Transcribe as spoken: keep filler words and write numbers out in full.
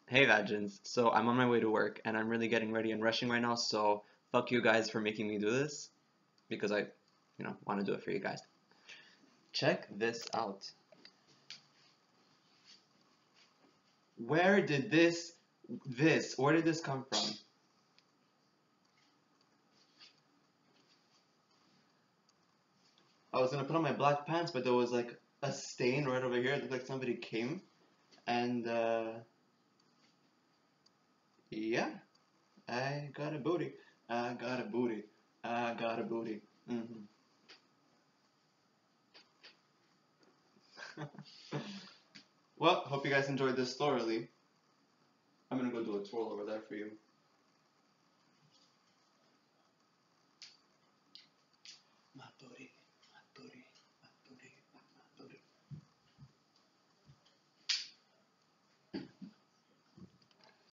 Hey Vagins, so I'm on my way to work and I'm really getting ready and rushing right now, so fuck you guys for making me do this because I, you know, want to do it for you guys. Check this out. Where did this, this, where did this come from? I was gonna put on my black pants, but there was like a stain right over here. It looked like somebody came and, uh, yeah, I got a booty. I got a booty. I got a booty. hmm Well, hope you guys enjoyed this thoroughly. I'm gonna go do a twirl over there for you.